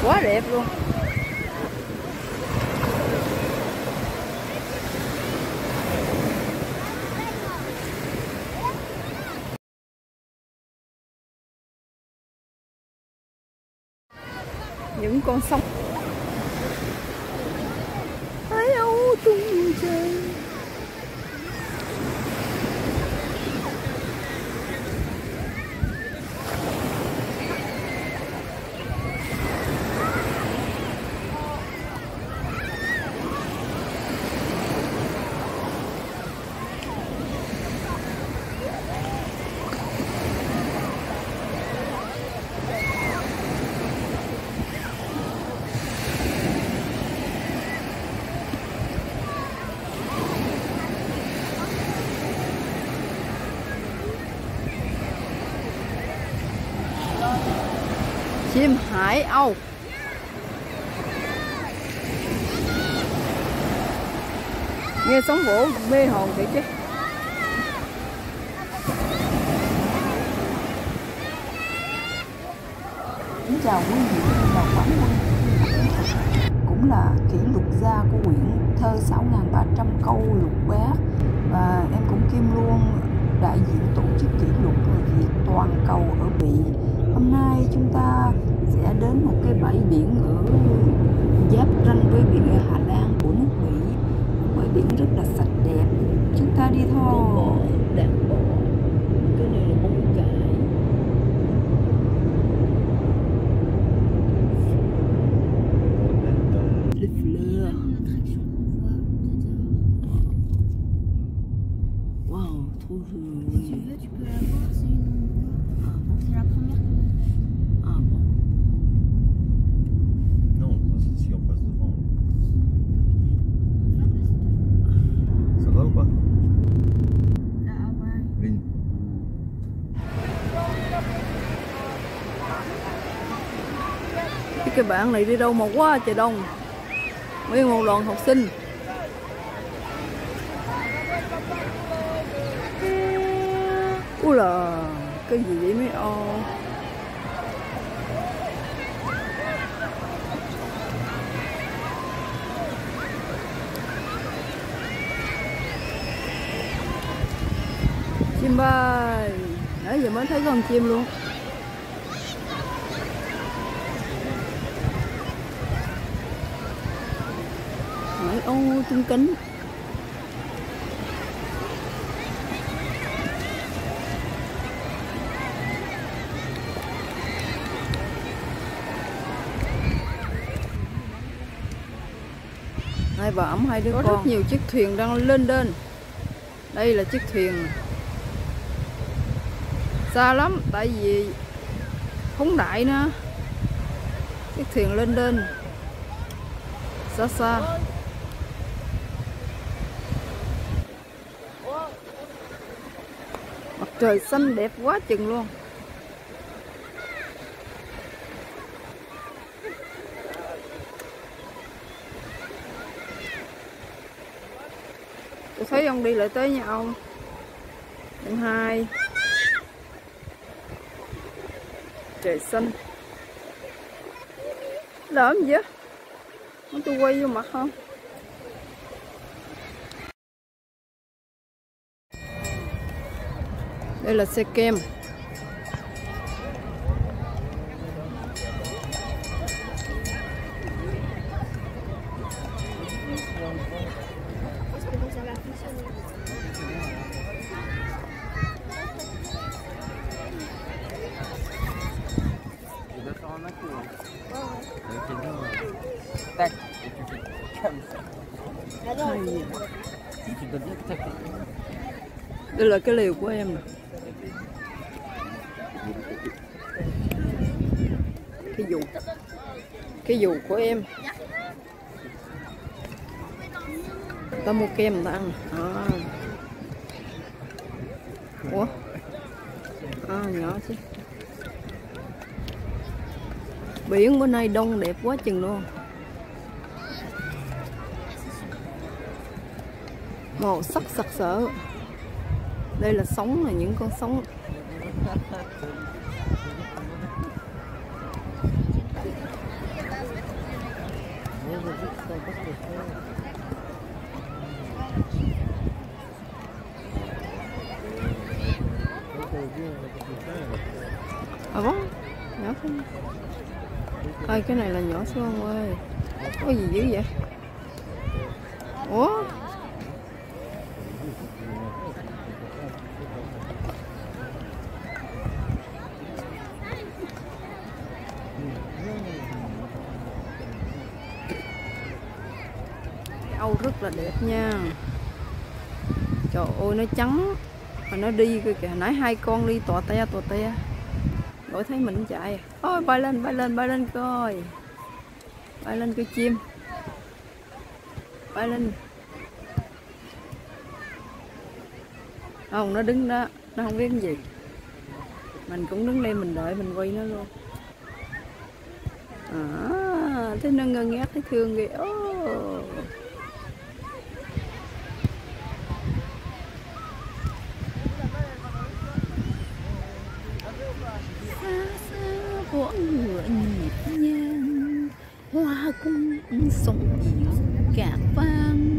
quá đẹp luôn. Những con sông thấy âu tung trời. Chim hải âu. Nghe sóng vỗ mê hồn thiệt chứ. Kính chào quý vị và quán quân, cũng là kỷ lục gia của quyển thơ 6.300 câu lục bát, và em cũng kiêm luôn đại diện tổ chức kỷ lục người Việt toàn cầu ở Bỉ. Hôm nay chúng ta sẽ đến một cái bãi biển ở giáp ranh với biển Hà Lan của nước Bỉ. Bãi biển rất là sạch đẹp. Chúng ta đi thôi. Đẹp bộ. Cái này là bông cải. Les fleurs. Waouh, trop joli. Si tu veux, tu peux la voir, c'est une on voit. C'est la première qu'on a fait. Ah bon? Non, ça, c'est si on passe devant. On va passer devant. Ça va ou pas? Là, ouais. Une. Cái bạn này đi đâu mà quá trời đông. Nguyên một đoàn học sinh. Úi là cái gì vậy mấy ô. Chim bay. Nãy giờ mới thấy con chim luôn. Hải âu tung cánh. Hai bà ẵm hai đứa con. Có rất nhiều chiếc thuyền đang lên đên. Đây là chiếc thuyền xa lắm, tại vì phóng đại nữa. Chiếc thuyền lên đên xa xa. Mặt trời xanh đẹp quá chừng luôn. Tôi thấy ông đi lại tới nha ông. Ông hai. Trời xanh. Làm gì á? Muốn tôi quay vô mặt không? Đây là xe kem. Tac, et tu fais comme ça. Et tu dois bien tac. Đây là cái liều của em nè. Cái dù của em. Ta mua kem người ta ăn. Ủa? Nhỏ chứ. Biển bữa nay đông đẹp quá chừng luôn. Màu sắc sặc sỡ. Đây là sóng, là những con sóng. À bóng, nhỏ không? Ơi cái này là nhỏ xuống ông ơi. Có gì dữ vậy? Ủa? Âu rất là đẹp nha. Trời ơi nó trắng. Mà nó đi kìa, nãy hai con đi tọa te. Đổi thấy mình chạy à. Ôi bay lên coi. Bay lên coi chim. Bay lên. Không, nó đứng đó, nó không biết cái gì. Mình cũng đứng đây mình đợi mình quay nó luôn. À, thấy nó ngơ ngác thấy thương kìa. Oh. Của ngựa nhịp nhàng, hoa cung sông cả vang.